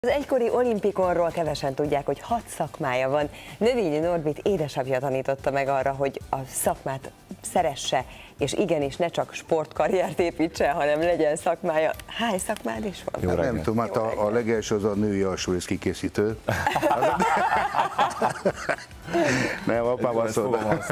Az egykori olimpikonról kevesen tudják, hogy 6 szakmája van. Növényi Norbit édesapja tanította meg arra, hogy a szakmát szeresse, és igenis ne csak sportkarriert építse, hanem legyen szakmája. Hány szakmád is van? Jó, nem tudom, hát a legelső az a női alsórész kikészítő. Nem, apám azt mondta,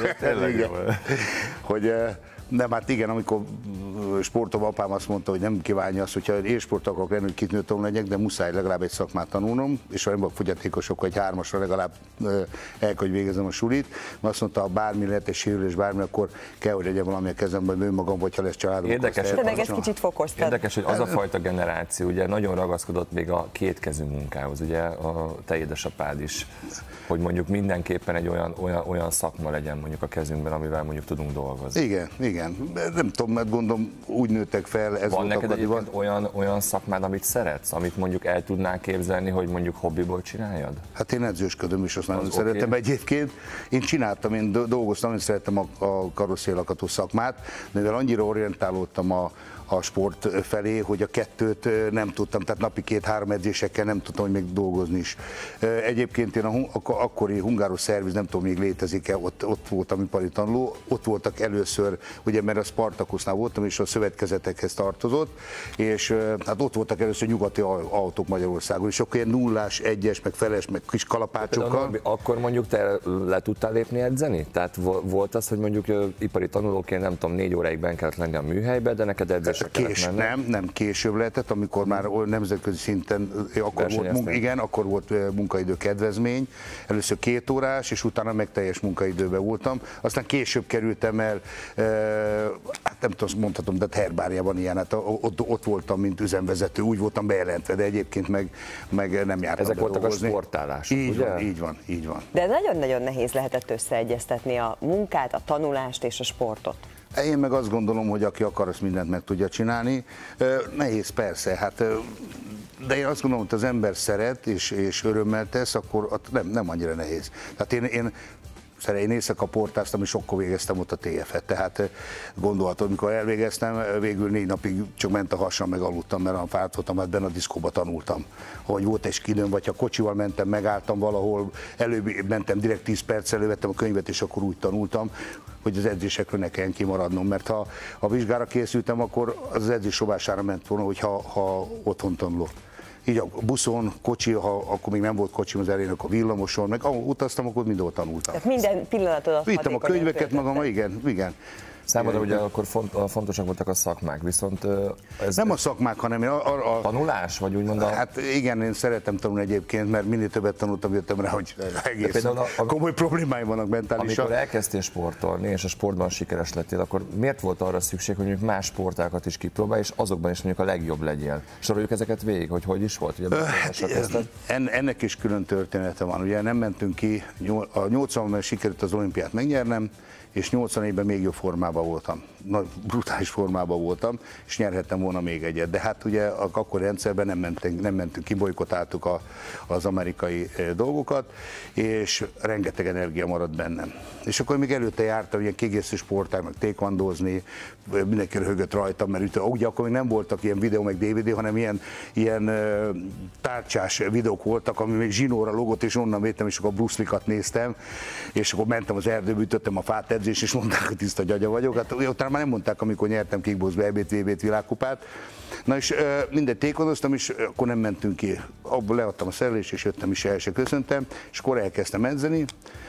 hogy nem, hát igen, amikor sportolva apám azt mondta, hogy nem kívánja azt, hogyha élsport akarok lenni, hogy kitnőtől legyek, de muszáj legalább egy szakmát tanulnom, és ha nem vagyok fogyatékosok, egy 3-asra legalább el, hogy végezem a sulit. Mert azt mondta, ha bármi lehet egy sérülés, bármi, akkor kell, hogy legyen valami a kezemben, önmagam, vagy ha lesz családom. Érdekes, te meg ezt kicsit fokoztad. Érdekes, hogy az a fajta generáció ugye nagyon ragaszkodott még a kétkezű munkához, ugye a te édesapád is, hogy mondjuk mindenképpen egy olyan szakma legyen mondjuk a kezünkben, amivel mondjuk tudunk dolgozni. Igen, igen. Nem tudom, mert gondolom úgy nőttek fel. Ez van neked egyébként olyan szakmád, amit szeretsz, amit mondjuk el tudnál képzelni, hogy mondjuk hobbiból csináljad? Hát én edzősködöm is, azt nagyon szeretem egyébként. Én csináltam, én dolgoztam, én szerettem a karosszéllakató szakmát, de mivel annyira orientálódtam a sport felé, hogy a kettőt nem tudtam, tehát napi 2-3 edzésekkel nem tudtam, hogy még dolgozni is. Egyébként én akkori hungáros szerviz, nem tudom, még létezik-e, ott voltam ipari tanuló, ott voltak először, ugye mert a Spartakusnál voltam, és a szövetkezetekhez tartozott, és hát ott voltak először nyugati autók Magyarországon, és akkor ilyen nullás, egyes, meg feles, meg kis kalapácsokkal. Akkor mondjuk te le tudtál lépni edzeni? Tehát volt az, hogy mondjuk ipari tanulóként, nem tudom, 4 óráig benn kellett lenni a műhelybe, de neked edzés nem, később lehetett, amikor már nemzetközi szinten akkor volt munkaidő kedvezmény, először 2 órás, és utána meg teljes munkaidőben voltam, aztán később kerültem el, hát nem tudom, mondhatom, de Herbáriában ilyen, hát ott voltam, mint üzemvezető, úgy voltam bejelentve, de egyébként meg nem jártam. Ezek voltak dolgozni. A sportálások, így van. De nagyon-nagyon nehéz lehetett összeegyeztetni a munkát, a tanulást és a sportot. Én meg azt gondolom, hogy aki akar, azt mindent meg tudja csinálni. Nehéz persze, hát, de én azt gondolom, hogy az ember szeret és örömmel tesz, akkor nem annyira nehéz. Tehát én éjszaka portáztam, és sokkor végeztem ott a TF-et, tehát gondolhatod, mikor elvégeztem, végül 4 napig csak ment a hasam, meg aludtam, mert a fáradt voltam, hát benne a diszkóba tanultam. Hogy volt egy skidőm, vagy ha kocsival mentem, megálltam valahol, előbb mentem direkt 10 perc elővettem a könyvet, és akkor úgy tanultam, hogy az edzésekről ne kelljen kimaradnom, mert ha a vizsgára készültem, akkor az edzés rovására ment volna, hogyha otthon tanulok. Így a buszon, kocsi, akkor még nem volt kocsim az elején, akkor villamoson, meg ahol utaztam, akkor mindenhol tanultam. Tehát minden pillanatodat vittem a könyveket magam, igen. Számodra ugye akkor fontosak voltak a szakmák, viszont ez nem a szakmák, hanem a tanulás, vagy úgymond a... Hát igen, én szeretem tanulni egyébként, mert minél többet tanultam, jöttem rá, hogy egész komoly problémáim vannak mentálisan. Amikor elkezdtél sportolni, és a sportban sikeres lettél, akkor miért volt arra szükség, hogy mondjuk más sportákat is kipróbálj, és azokban is mondjuk a legjobb legyél? Soroljuk ezeket végig, hogy is volt? Ugye, ennek is külön története van. Ugye nem mentünk ki, a 80-ban sikerült az olimpiát megnyernem, és 84-ben még jobb formában voltam, brutális formában voltam, és nyerhettem volna még egyet. De hát ugye akkor rendszerben nem mentünk ki, bolykotáltuk az amerikai dolgokat, és rengeteg energia maradt bennem. És akkor még előtte jártam ilyen kiegészítő sportág, meg taekwondozni, mindenki röhögött rajtam, mert ugye akkor még nem voltak ilyen videó, meg DVD, hanem ilyen tárcsás videók voltak, ami még zsinóra logott, és onnan védtem, és akkor a Bruce Lee-kat néztem, és akkor mentem az erdőbe, ütöttem a fát edzés, és mondták, hogy tiszta gyagya vagyok. Hát utána már nem mondták, amikor nyertem kickboxba EB-t, VB-t, világkupát. Na és mindegy, tékodoztam, és akkor nem mentünk ki. Abból leadtam a szerelést, és jöttem is, el se köszöntem, és akkor elkezdtem edzeni.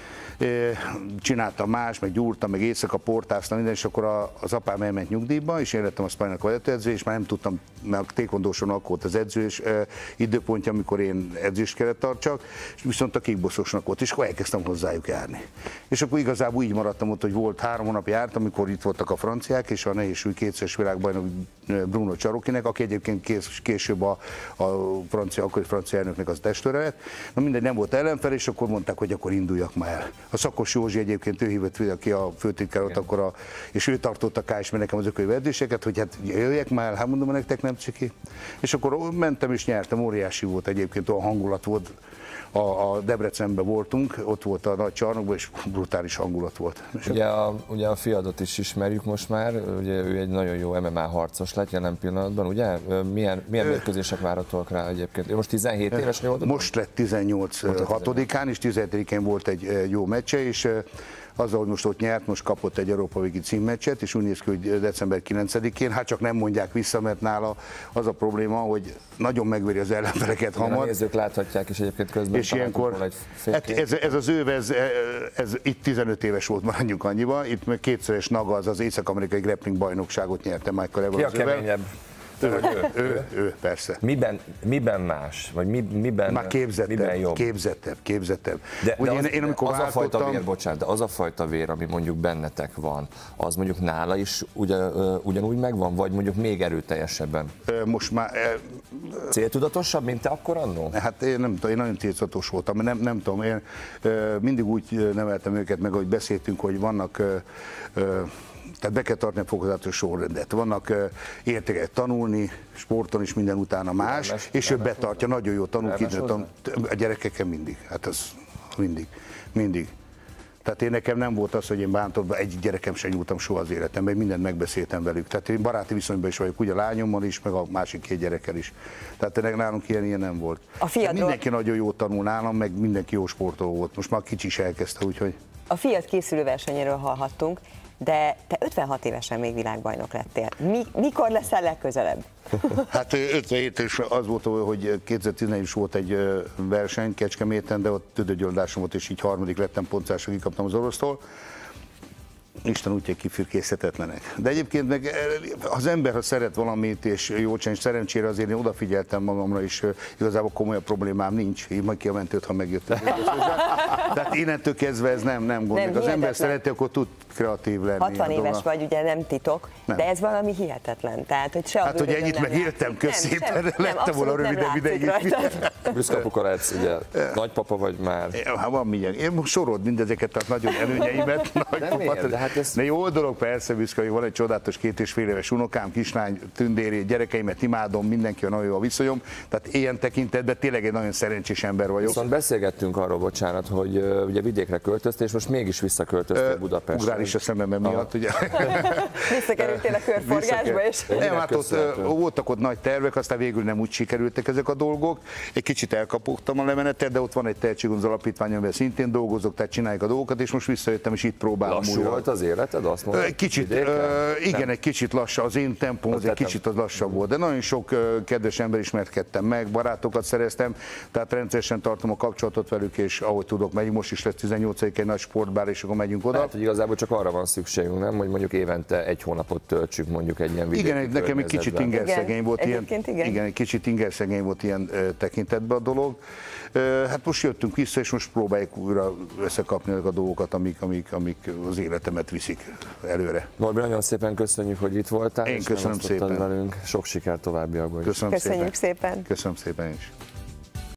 Csináltam más, meg gyúrtam, meg éjszaka portáztam, minden, és akkor az apám elment nyugdíjba, és én lettem a Spanyolnak vezetőedző, és már nem tudtam, mert a taekwondóson akkor volt az edző, és időpontja, amikor én edzést kellett tartsak, és viszont a kickboxosnak volt, és akkor elkezdtem hozzájuk járni. És akkor igazából így maradtam ott, hogy volt 3 hónap jártam, amikor itt voltak a franciák, és a nehézsúly 2-szeres világbajnok Bruno Csarokinek, aki egyébként később a akkori francia elnöknek az testvére lett. Na mindegy, nem volt ellenfel, és akkor mondták, hogy akkor induljak már el. A Szakos Józsi egyébként ő hívott, aki a főtitkár ott, és ő tartotta KSM nekem az ökönyv edzéseket, hogy hát jöjjek már, hát mondom, nektek nem ciki. És akkor mentem és nyertem, óriási volt egyébként, olyan hangulat volt. A Debrecenben voltunk, ott volt a nagy csarnokban, és brutális hangulat volt. Ugye a fiadat is ismerjük most már, ugye ő egy nagyon jó MMA harcos éves lett jelen pillanatban, ugye? Milyen mérkőzések várhatóak rá egyébként? Ő most 17 éves, jól tudom? Most lett 18 6-án, és 17-én volt egy jó meccse, és azzal, hogy most ott nyert, most kapott egy Európa Végi címmeccset, és úgy néz ki, hogy december 9-én, hát csak nem mondják vissza, mert nála az a probléma, hogy nagyon megveri az ellenfeleket hamar. A nézők láthatják is egyébként közben. És ilyenkor, ez az őv, ez itt 15 éves volt, maradjunk annyiba, itt meg kétszeres naga, az észak-amerikai grappling bajnokságot nyerte Michael Evans. Ki a keményebb? Ő, persze. Miben más? Vagy miben, már képzettebb. De az a fajta vér, bocsánat, de az a fajta vér, ami mondjuk bennetek van, az mondjuk nála is ugyanúgy megvan, vagy mondjuk még erőteljesebben? Most már... Céltudatosabb, mint te akkor annó? Hát én nem tudom, én nagyon céltudatos voltam, nem tudom, én mindig úgy neveltem őket meg, hogy beszéltünk, hogy vannak... Tehát be kell tartani a fokozatos sorrendet. Vannak értékek tanulni, sporton is minden utána más, és ő betartja, nagyon jó tanul, a gyerekekkel mindig, hát az mindig. Tehát én nekem nem volt az, hogy én bántott, egyik gyerekem sem nyúltam soha az életemben, mindent megbeszéltem velük. Tehát én baráti viszonyban is vagyok, ugye a lányommal is, meg a másik 2 gyerekkel is. Tehát nálunk ilyen nem volt. Mindenki nagyon jó tanul nálam, meg mindenki jó sportoló volt. Most már kicsi is elkezdte, úgyhogy... A fiat készülő versenyéről hallhattunk, de te 56 évesen még világbajnok lettél. Mikor leszel legközelebb? Hát 57 és az volt, hogy 2014 is volt egy verseny Kecskeméten, de ott tüdőgyulladásom volt, és így 3. lettem, pontszásra kikaptam az orosztól. Isten útjai kifürkészhetetlenek. De egyébként meg az ember, ha szeret valamit, és jó csinálni, szerencsére azért én odafigyeltem magamra, és igazából komolyabb problémám nincs. Így majd ki a mentőt, ha megjött. Tehát innentől kezdve ez nem gond. Az ember szereti, akkor tud kreatív lenni. 60 éves vagy, ugye nem titok, de ez valami hihetetlen. Tehát, hogy se hát, hogy ennyit megértem, köszépen, lettem volna rövidebb ideig. Büszke apuka lehetsz, ugye? Nagypapa vagy már? Hát van mindjárt. Én most sorolod mindezeket, a nagyon előnyeimet. De jó dolog, persze büszke, hogy van egy csodálatos 2,5 éves unokám, kislány, tündéri, gyerekeimet imádom, mindenki nagyon jó a viszonyom. Tehát ilyen tekintetben tényleg egy nagyon szerencsés ember vagyok. Viszont beszélgettünk arról, bocsánat, hogy ugye vidékre költöztél, és most mégis visszaköltöztél Budapestre. Ugrál is a szememben miatt, ugye. Visszakerültél a körforgásba, és... Nem, hát ott voltak ott nagy tervek, aztán végül nem úgy sikerültek ezek a dolgok. Egy kicsit elkapogtam a lemenetet, de ott van egy tehetséggonzoló alapítvány, amivel szintén dolgozok, tehát csináljuk a dolgokat, és most visszajöttem, és itt próbálom újra. Lassú volt az életed, azt mondod? Egy kicsit, igen, egy kicsit lassabb, az én tempóm az egy kicsit az lassabb volt, de nagyon sok kedves ember ismerkedtem meg, barátokat szereztem, tehát rendszeresen tartom a kapcsolatot velük, és ahogy tudok, megyünk, most is lesz 18-ig egy nagy sportbár, és akkor megyünk oda. Hát, hogy igazából csak arra van szükségünk, nem, hogy mondjuk évente 1 hónapot töltsük mondjuk egy ilyen vidéki környezetben. Igen, nekem egy kicsit ingerszegény volt ilyen, egy kicsit ingerszegény volt ilyen tekintetben a dolog. Hát most jöttünk vissza, és most próbáljuk újra összekapni a dolgokat, amik az életemet viszik előre. Norbi, nagyon szépen köszönjük, hogy itt voltál. Én köszönöm szépen. Velünk. Sok sikert továbbiakban is. Köszönjük szépen. Köszönöm szépen is.